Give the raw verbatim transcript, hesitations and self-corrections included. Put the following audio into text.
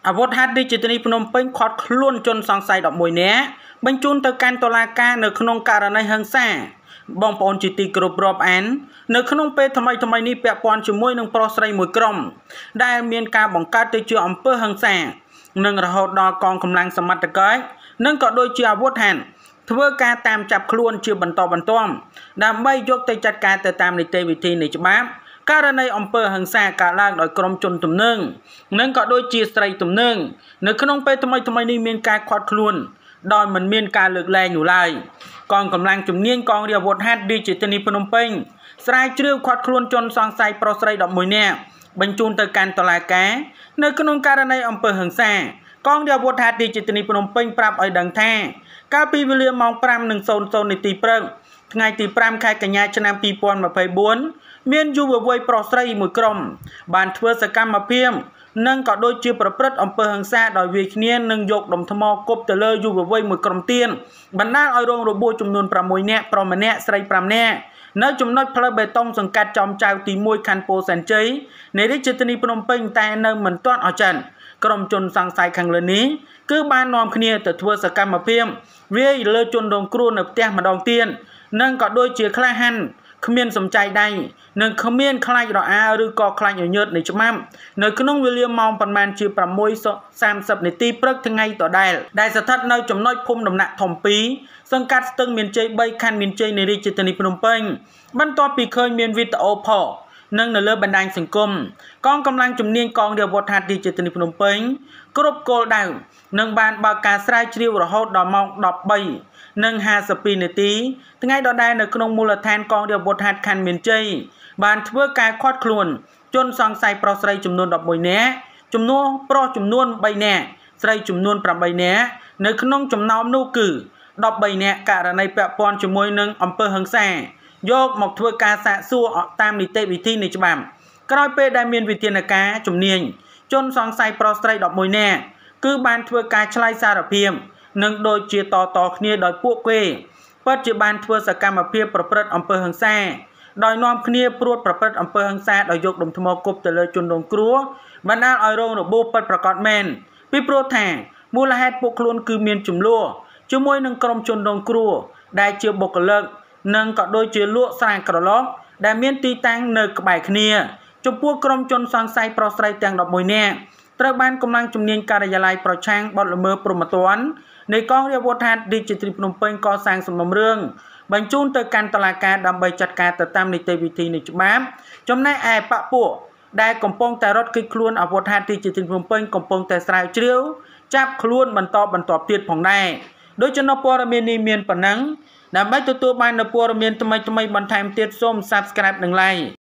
អាវុធហត្ថរាជធានីភ្នំពេញខាត់ខ្លួនជនសង្ស័យដប់មួយនាក់បញ្ជូនទៅកាន់តុលាការនៅក្នុងករណីហិង្សាបងប្អូនជាទីគោរពរាប់អាននៅក្នុងពេលថ្មីថ្មីនេះពាក់ព័ន្ធជាមួយនឹងប្រុសស្រីមួយក្រុមដែលមានការបង្កើតទៅជាអំពើហិង្សានិងរហូតដល់កងកម្លាំងសមត្ថកិច្ចនិងក៏ដូចជាអាវុធហត្ថធ្វើការតាមចាប់ខ្លួនជាបន្តបន្ទាប់ដើម្បីយកទៅចាត់ការទៅតាមនីតិវិធីនៃច្បាប់ករណីអំពើហិង្សាកើតឡើងដោយក្រុមជនទំនើងនិងក៏ដូចជាស្រីទំនើងនៅក្នុងពេលថ្មីថ្មីនេះមានការខាត់ខ្លួនដោយមិនមានការលើកលែងនោះឡើយកងកម្លាំងជំនាញកងរាជអាវុធហត្ថរាជធានីភ្នំពេញស្រាវជ្រាវខាត់ខ្លួនជនសង្ស័យប្រុសស្រីដប់មួយនាក់បញ្ជូនទៅកាន់តុលាការនៅក្នុងករណីអំពើហិង្សាកងរាជអាវុធហត្ថរាជធានីភ្នំពេញប្រាប់ឲ្យដឹងថាកាលពីវេលាម៉ោង ប្រាំនាទី ព្រឹកថ្ងៃទី ប្រាំខែកញ្ញាឆ្នាំពីរពាន់ម្ភៃបួនមានយុវវ័យប្រុសស្រីមួយក្រុមបានធ្វើសកម្មភាពនិងក៏ដូចជាប្រព្រឹត្តអំពើហិង្សាដោយវាយគ្នានិងយកដុំថ្មគប់ទៅលើយុវវ័យមួយក្រុមទៀតបណ្ដាលឲ្យរងរបួសចំនួនប្រាំមួយនាក់ប្រុសម្នាក់ស្រីប្រាំនាក់នៅចំណុចផ្លូវបេតុងសង្កាត់ចំចៅទីមួយខណ្ឌពោធិ៍សែនជ័យនៃរាជធានីភ្នំពេញតែនៅមិនទាន់អស់ចិនក្រុមជនសង្ស័យខាងលើនេះគឺបាននាំគ្នាទៅធ្វើសកម្មភាពវាយលើជនរងគ្រោះនៅផ្ទះម្ដងទៀតនិងក៏ដូចជាក្លាហានគ្មានសំចៃដៃនិងគ្មានខ្លាចរអាឬក៏ខ្លាចញញើតនៃច្បាប់នៅក្នុងវេលាម៉ោងប្រមាណជា ប្រាំមួយសាមសិបនាទីព្រឹកថ្ងៃដដែលដែលស្ថិតនៅចំណុចភូមិដំណាក់ធំពីរសង្កាត់ស្ទឹងមានជ័យបីខណ្ឌមានជ័យនៃរាជធានីភ្នំពេញបន្ទាប់ពីឃើញមានវីដេអូផុសនិងនៅលើបណ្ដាញសង្គមកងកម្លាំងជំនាញកងរាជអាវុធហត្ថរាជធានីភ្នំពេញគ្រប់គោលដៅនិងបានបើកការស្រាវជ្រាវរហូតដល់ម៉ោង ដប់បីនិងហាសិបពីរនាទីថ្ងៃដដែលនៅក្នុងមូលដ្ឋានកងរាជអាវុធហត្ថខណ្ឌមានជ័យបានធ្វើការឃាត់ខ្លួនជនសង្ស័យប្រុសស្រីចំនួនដប់មួយនាក់ចំនួនប្រុសចំនួនបីនាក់ស្រីចំនួនប្រាំបីនាក់នៅក្នុងចំណោមនោះគឺដប់បីនាក់ករណីពាក់ព័ន្ធជាមួយនឹងអំពើហិង្សាយកមកធ្វើការសាកសួរតាមនីតិវិធីនៃច្បាប់ក្រោយពេលដែលមានវិធានការជំនាញជនសង្ស័យប្រុសស្រីដប់មួយនាក់គឺបានធ្វើការឆ្លើយសារភាពនិងដូចជាតតគ្នាដោយពួកគេពិតជាបានធ្វើសកម្មភាពប្រព្រឹត្តអំពើហិង្សាដោយនាំគ្នាព្រួតប្រព្រឹត្តអំពើហិង្សាដោយយកដុំថ្មគប់ទៅលើជនរងគ្រោះបណ្ដាលឲ្យរងរបួសពិតប្រាកដមែនពីព្រោះថាមូលហេតុពួកខ្លួនគឺមានចំនួនជាមួយនឹងក្រុមជនរងគ្រោះដែលជាបុគ្គលិកនិងក៏ដូចជាលក់ស្រាក្រឡុកដែលមានទីតាំងនៅក្បែរគ្នាចំពោះក្រុមជនសង្ស័យប្រុសស្រីទាំងដប់មួយនាក់ត្រូវបានកម្លាំងជំនាញការិយាល័យប្រឆាំងបទល្មើសព្រហ្មទណ្ឌនៃកងរាជអាវុធហត្ថរាជធានីភ្នំពេញកសាងសំណុំរឿងបញ្ជូនទៅកាន់តុលាការដើម្បីចាត់ការទៅតាមនីតិវិធីនៃច្បាប់ចំណែកឯបពុដែលកំពុងតែរត់គេចខ្លួនអាវុធហត្ថរាជធានីភ្នំពេញកំពុងតែស្រាវជ្រាវចាប់ខ្លួនបន្តបន្តទៀតផងដែរដោយចំណុចព័ត៌មាននេះមានប៉ុណ្ណឹងដើម្បីទទួលបាននូវព័ត៌មានថ្មីៗបន្ថែមទៀតសូម Subscribe និង Like